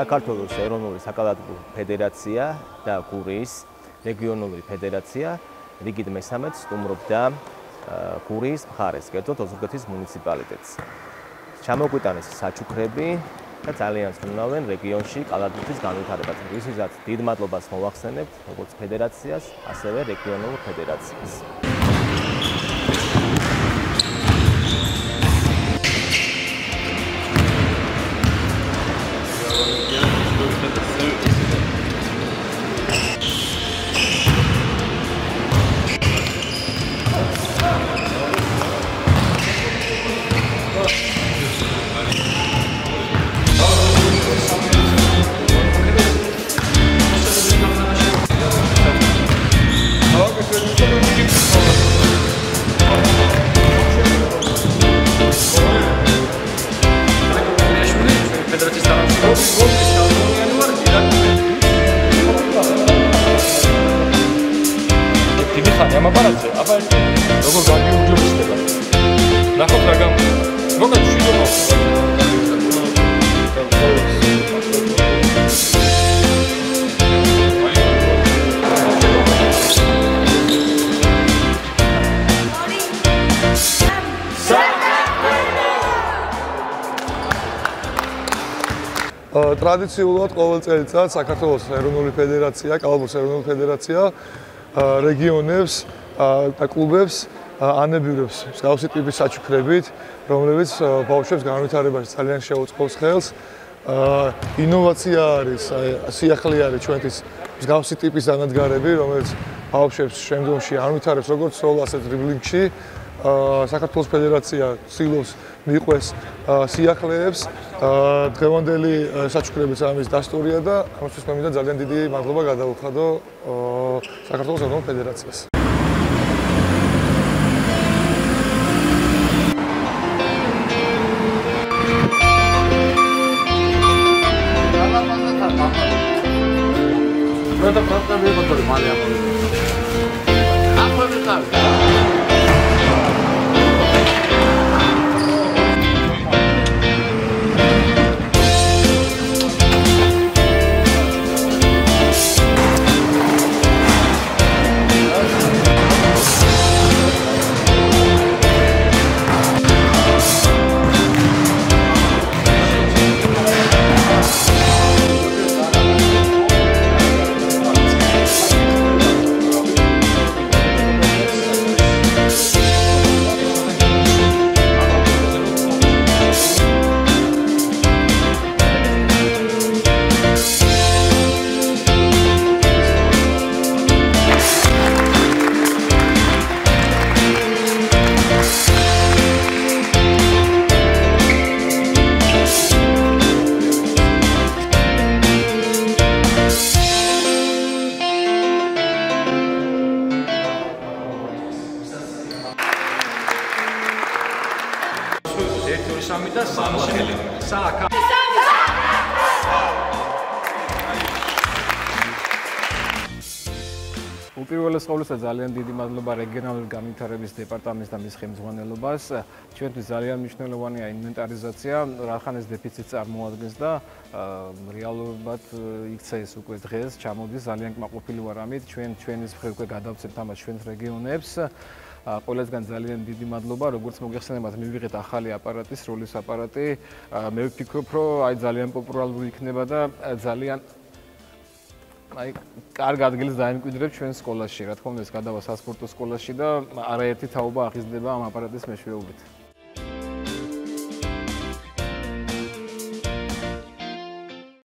საქართველოს ეროვნული საკალათბურთო ფედერაცია და გურიის რეგიონული ფედერაცია რიგით მესამედ სტუმრობდა გურიის მხარეს, კერძოდ ოზურგეთის მუნიციპალიტეტს. ჩამოგვიტანეს საჩუქრები და ძალიან ზრუნავენ რეგიონში კალათბურთის განვითარებას. ისედაც დიდ მადლობას მოვახსენებთ როგორც ფედერაციას, ასევე რეგიონულ ფედერაციას. ტრადიციულად ყოველ წელიწადს საქართველოს ეროვნული ფედერაცია, კალათბურთის ეროვნული ფედერაცია რეგიონებს და კლუბებს ანებირებს მსგავსი ტიპის საჩუქრებით, რომლებიც ბავშვებს განვითარებაში ძალიან შეუწყობს ხელს. ინოვაცია არის, სიახლე არის ჩვენთვის მსგავსი ტიპის დანადგარები, რომელიც ბავშვებს შემდგომში ანვითარებს როგორც სრულ, ასევე დრიბლინგში. საქართველოს ფედერაცია ცდილობს მიყვეს სიახლეებს. დღევანდელი საჩუქრებიც ამის დასტურია და ამისთვის მე მინდა ძალიან დიდი მადლობა გადავუხადო საქართველოს ეროვნულ ფედერაციას. უპირველეს ყოვლისა ძალიან დიდი მადლობა რეგიონალური განვითარების დეპარტამენტს და მის ხელმძღვანელობას. ჩვენთვის ძალიან მნიშვნელოვანია ინვენტარიზაცია, რახან ეს დეფიციტს წარმოადგენს და რეალურად იქცა ეს უკვე დღეს ჩამოდის. ძალიან კმაყოფილი ვარ ამით. ჩვენის მხრივ უკვე გადავცემთ ამას ჩვენს რეგიონებს. ყველასგან ძალიან დიდი მადლობა. როგორც მოგეხსენებათ, მივიღეთ ახალი აპარატი, სროლის აპარატი. მე ვფიქრობ, რომ აი ძალიან პოპულარული იქნება და ძალიან კარგ ადგილს დაიმკვიდრებს ჩვენ სკოლაში. რა თქმა უნდა, ეს გადავა სასპორტო სკოლაში და არაერთი თაობა აღიზრდება ამ აპარატის მეშვეობით.